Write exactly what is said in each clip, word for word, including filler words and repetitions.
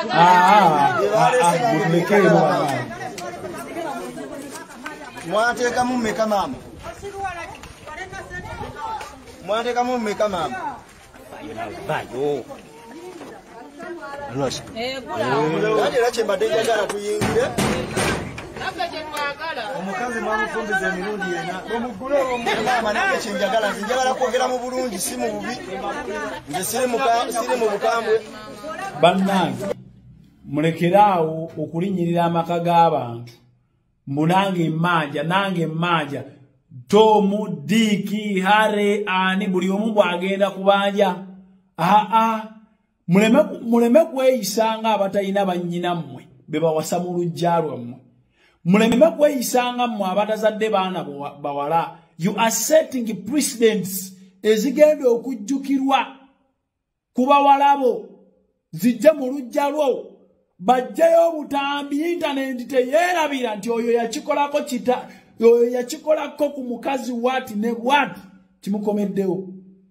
Ah, mulekero. Mwateka mummeka mama. Mwateka mummeka mama. Bayo. Lwaki. Eh, kula. Yali lache mbadde njagala tuyingire. Omukazi mwamufumbiza emirundi yena. Omugule omumama naye kyenjagala njagala kwogera mu bulungi si mu bubi. Nze siri mu siri mu bukambwe. Bannange mulekeraawo okulinnyirira amaka g'abantu. Mbunange mmanja nange mmanja. Tomu Diki Hare ani buli omu bw'agenda kubanja. Ah ah. Muleme muleme kweyisanga abatayina bannyina mmwe bebawasa mu lujja lwammwe. Muleme kweyisanga mmwe abatazadde baana bawala. You are setting precedents ezigenda okujjukirwa kuba walabo zijja mu lujja lwo. Bajjayo obutambi internet teyeerabira nti oyo yakikolako kita oyo yakikolako ku mukazi wati ne wati kimukomeddewo.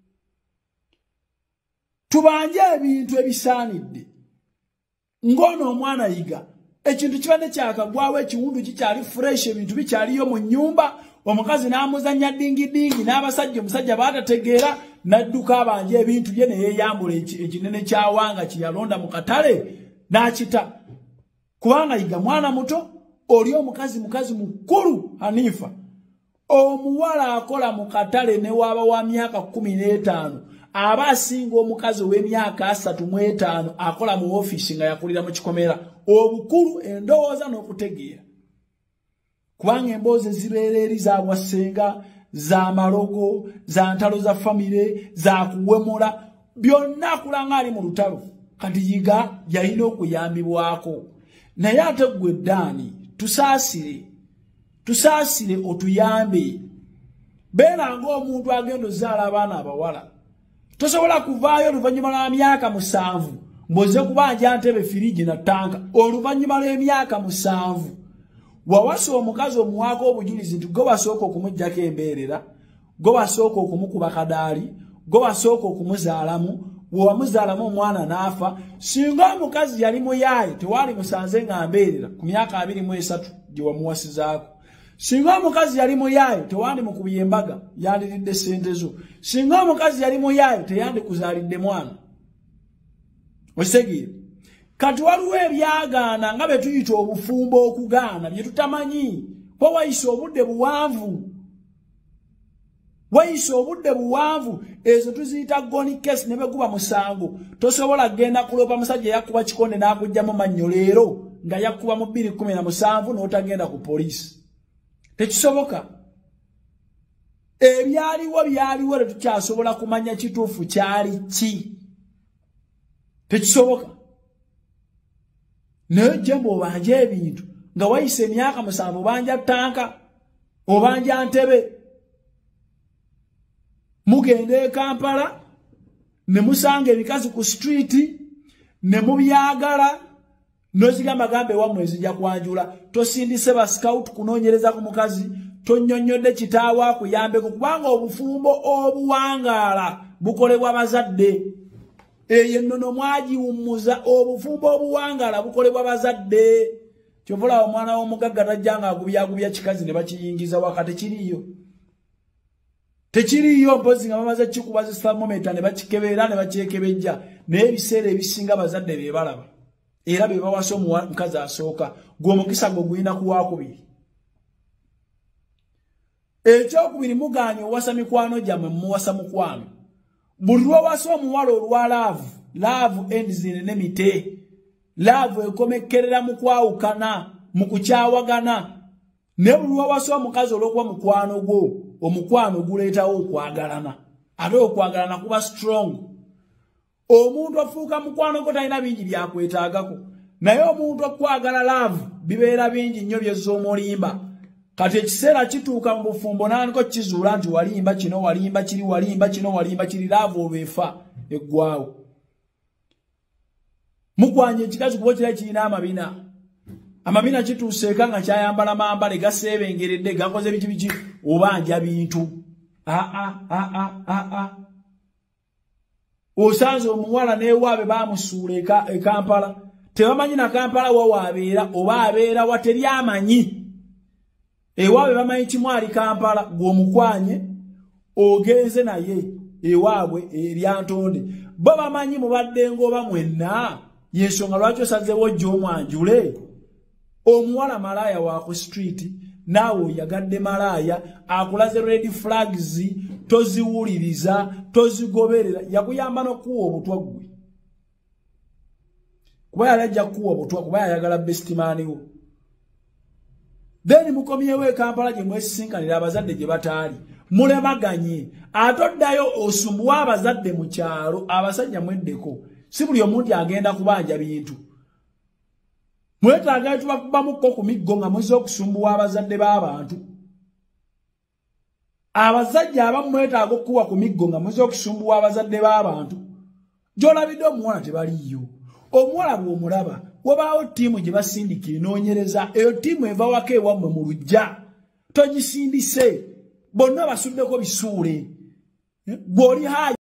Tubanje ebintu ebisaanidde. Ngono omwana yiga. Ekintu kibadde kyakagwawo ekiwundu kikyali fresh ebintu bikyaliyo mu nnyumba. Omukazi n'amuzannya dingi dingi n'abasajja omusajja baatategeera n'adduka abanje ebintu bye ne yeeyambula ekinene kyawanga kyeyalonda mu katale n'akita. Kubanga yiga mwana muto oli omukazi mukazi mukulu Hanifa. Omuwala akola mu katale ne waba wa myaka kumi n'etaano. Aba asinga omukazi w'emyaka asatu mu etaano akola mu office nga yakulira mu kikomera. Obukulu endowooza n'okutegeera. Kubanga emboozi zibeera eri za bwasenga, za malogo, za ntalo za famire, za kuwemula, byonna kulanga ali mu lutalo. Kati yiga yalina okuyambibwako. Naye ate ggwe Ddaani tusaasire. Tusaasire otuyambe. Beera ng'omuntu agenda ozaala abaana abawala. Tosobola kuvaayo oluvannyuma lwa myaka musanvu mboze kubanja ntebe firiji na tanka oluvannyuma lw'emyaka musanvu wawasa omukazi omuwaako obujulizi nti go basooka okumuggyako embeerera, go basooka okumukuba kadaali, go basooka okumuzaalamu, wewamuzaalamu omwana n'afa. Singa omukazi yali muyaaye tewali musanze nga mbeerera ku myaka abiri mu esatu gye wamuwasizaako. Singa omukazi yali muyaaye tewandi mukubye embaga yandiridde ssente zo. Singa omukazi yali muyaaye teyandi kuzaalidde mwana. Osegiye. Kati waliwo ebyagaana nga bye tuyita obufumbo okugaana bye tutamanyi. Kwa wayise obudde buwanvu. Wayise obudde buwanvu ezo tuziyita goni case ne beguba musango. Tosobola genda kulopa musajja yakuba kikonde n'akugyamu mannyo leero nga yakuba mu bbiri kkumi na musanvu n'otagenda ku poliisi. Tekisoboka. Ebyaliwo byaliwo tetukyasobola kumanya kituufu kyali ki. Tekisoboka. Naye jembo obanja ebintu nga wayise emyaka musanvu obanja tanka obanja Ntebe mugende e Kampala ne musanga ebikazi ku street ne mubyagala nozigamba gambe wa mwezi ja kwanjula tosindise ba scout kunoonyereza ku mukazi tonnyonnyodde kitaawo akuyambe kubanga obufumbo obuwangaala bukolebwa bazadde. Eyo nnono mwagiwummuza obufumbo obuwangaala bukolebwa bazadde. Kyovula omwana w'omugagga tajjanga agubyagubya kikazi ne bakiyingiza waka tekiriyo. Tekiriyo mpozi nga bamaze kikuba zi thermometer ne bakikebeera ne bakyekebejja naye ebiseera ebisinga bazadde be balaba. Era be bawasa omukazi asooka gw'omukisa gwo gulina ku wakubiri. Ekyokubiri mugaanye owasa mikwano gyammwe muwasa mukwano. Buli lw'owasa omuwala olwa laavu, laavu ends in enmity. Laavu ekomekkerera mu kwawukana, mu kukyawagana. Ne buli lw'owasa omukazi olw'okuba mukwano gwo, omukwano guleetawo okwagalana. Ate okwagalana kuba strong. Omuntu afuuka mukwano gwo talina bingi byakwetaagako. Naye omuntu okwagala laavu bibeera bingi nnyo by'omulimba. Kati ekiseera kituuka mu bufumbo n'aniko kizuula nti walimba kino walimba kiri walimba kino walimba kiri laavu olwefa eggwawo. Mukwanye ekikazi kuba kirala kirina amabina. Amabina kituuseeka nga kyayambala mambale gaseebengeredde gakoze biki biki obanja bintu. Aa aa aa aa. Osanze omuwala n'ewaabe baamusuula e Kampala tebamanyi na Kampala wa wabeera oba abeera wateri amanyi ewaabwe bamanyi kimwali Kampala gw'omukwanye ogenze naye ewaabwe eryantonde bo bamanyi mubadde ngoba mwenna yensonga lwaki osazeewo ojja omwanjule omuwala malaya wa ku street naawe oyagadde malaya akulaze red flags toziwuliriza tozigoberera yakuyamba n'okuwa obutwa gwe kuba yalajja kuwa obutwa kuba yayagala bestimaani wo then mukomyewo e Kampala gye mwesisinkanira abazadde gye bataali mulemaganye atoddayo osumbuwa abazadde mu kyalo abasajja mweddeko si buli omuntu agenda kubanja bintu mwetaaga tubakubamuko ku miggo nga muzze okusumbuwa abazadde b'abantu abazajja abamu mwetaaga okuwa ku miggo nga muzze okusumbuwa abazadde b'abantu gy'olabidde omuwala tebaliyo omuwala bw'omulaba wabaawo ttiimu gye basindikira enoonyereza eyo ttiimu eva waka ewammwe mu lujja togisindise bonna basuddeko bisuule gw'oli